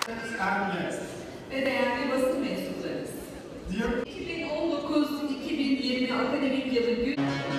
Ve değerli basın mensuplarımız. 2019-2020 akademik yılı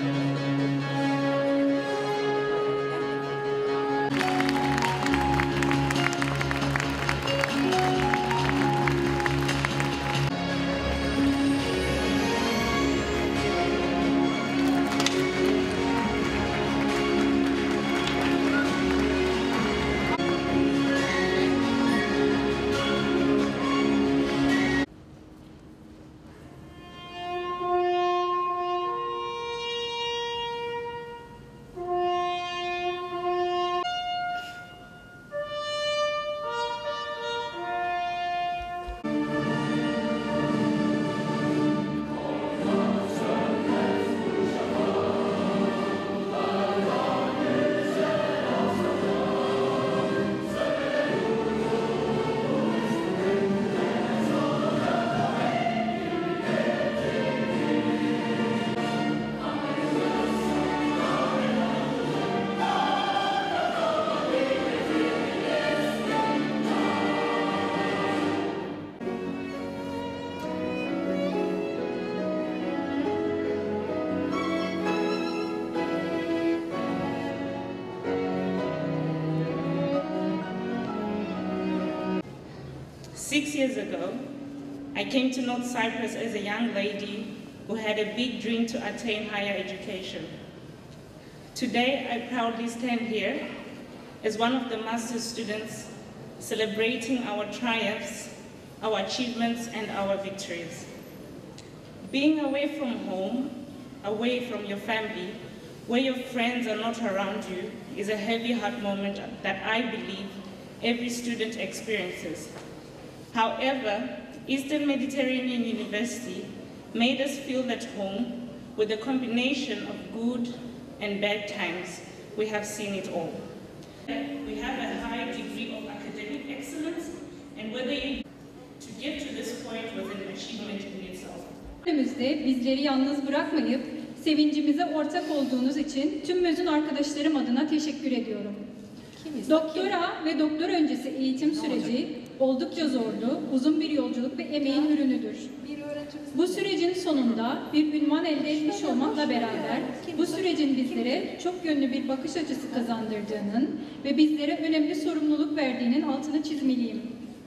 Six years ago, I came to North Cyprus as a young lady who had a big dream to attain higher education. Today, I proudly stand here as one of the master's students celebrating our triumphs, our achievements, and our victories. Being away from home, away from your family, where your friends are not around you, is a heavy heart moment that I believe every student experiences. However, Eastern Mediterranean University made us feel at home with a combination of good and bad times. We have seen it all. We have a high degree of academic excellence, and whether you to get to this point was an achievement in itself. Önümüzde bizleri yalnız bırakmayıp sevincimize ortak olduğunuz için tüm mezun arkadaşlarım adına teşekkür ediyorum. Doktora ve doktor öncesi eğitim süreci oldukça zorlu, uzun bir yolculuk ve emeğin ürünüdür. Bu sürecin sonunda bir ünvan elde etmiş olmakla beraber bu sürecin bizlere çok yönlü bir bakış açısı kazandırdığının ve bizlere önemli sorumluluk verdiğinin altını çizmeliyim.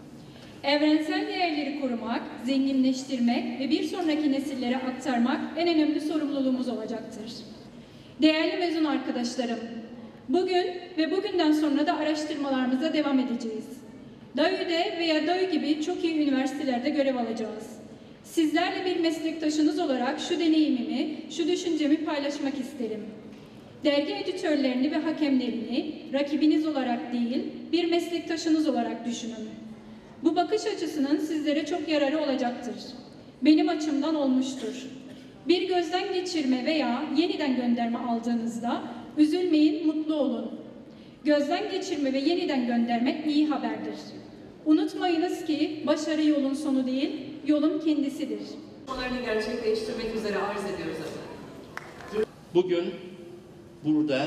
Evrensel değerleri korumak, zenginleştirmek ve bir sonraki nesillere aktarmak en önemli sorumluluğumuz olacaktır. Değerli mezun arkadaşlarım, bugün ve bugünden sonra da araştırmalarımıza devam edeceğiz. DAÜ'de veya DAÜ gibi çok iyi üniversitelerde görev alacağız. Sizlerle bir meslektaşınız olarak şu deneyimimi, şu düşüncemi paylaşmak isterim. Dergi editörlerini ve hakemlerini rakibiniz olarak değil, bir meslektaşınız olarak düşünün. Bu bakış açısının sizlere çok yararı olacaktır. Benim açımdan olmuştur. Bir gözden geçirme veya yeniden gönderme aldığınızda üzülmeyin, mutlu olun. Gözden geçirme ve yeniden göndermek iyi haberdir. Unutmayınız ki başarı yolun sonu değil, yolun kendisidir. Konuşmalarını gerçekleştirmek üzere arz ediyoruz efendim. Bugün burada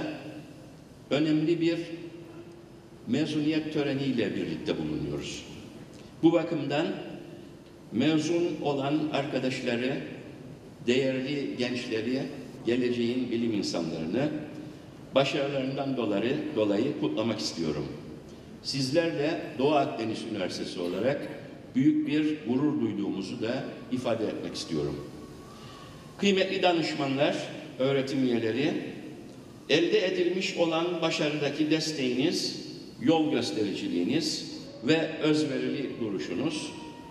önemli bir mezuniyet töreniyle birlikte bulunuyoruz. Bu bakımdan mezun olan arkadaşları, değerli gençleri, geleceğin bilim insanlarını başarılarından dolayı kutlamak istiyorum. Sizlerle Doğu Akdeniz Üniversitesi olarak büyük bir gurur duyduğumuzu da ifade etmek istiyorum. Kıymetli danışmanlar, öğretim üyeleri, elde edilmiş olan başarıdaki desteğiniz, yol göstericiliğiniz ve özverili duruşunuz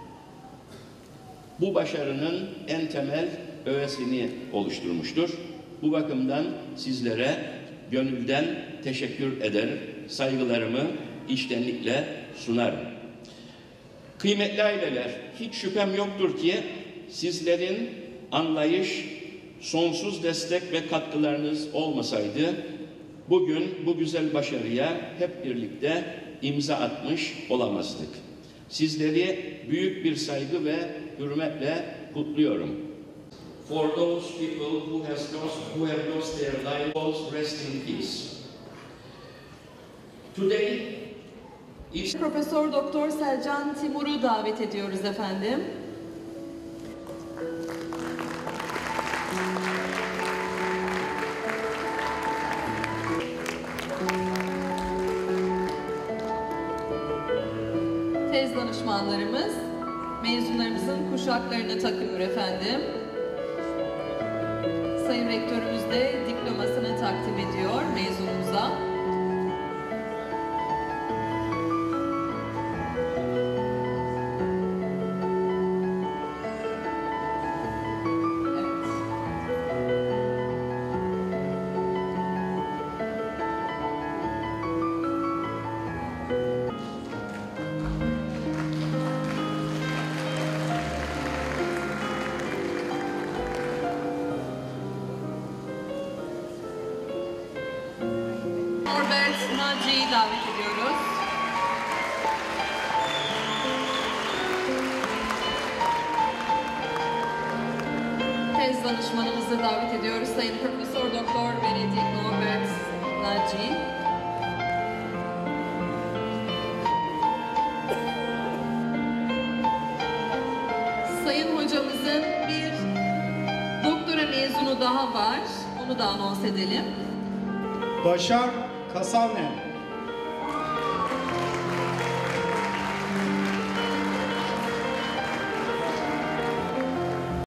bu başarının en temel öğesini oluşturmuştur. Bu bakımdan sizlere gönülden teşekkür eder, saygılarımı içtenlikle sunarım. Kıymetli aileler, hiç şüphem yoktur ki sizlerin anlayış, sonsuz destek ve katkılarınız olmasaydı bugün bu güzel başarıya hep birlikte imza atmış olamazdık. Sizleri büyük bir saygı ve hürmetle kutluyorum. For those people who have lost their lives, rest in peace. Today Profesör Doktor Selcan Timur'u davet ediyoruz efendim. Tez danışmanlarımız mezunlarımızın kuşaklarını takıyor efendim. Sayın Rektörümüz de diplomasını takdim ediyor mezunumuza. Norbert Naci'yi davet ediyoruz. Tez danışmanımızı davet ediyoruz. Sayın Profesör Doktor Venedik Norbert Naci. Sayın hocamızın bir doktora mezunu daha var. Onu da anons edelim. Başar Kasalnen.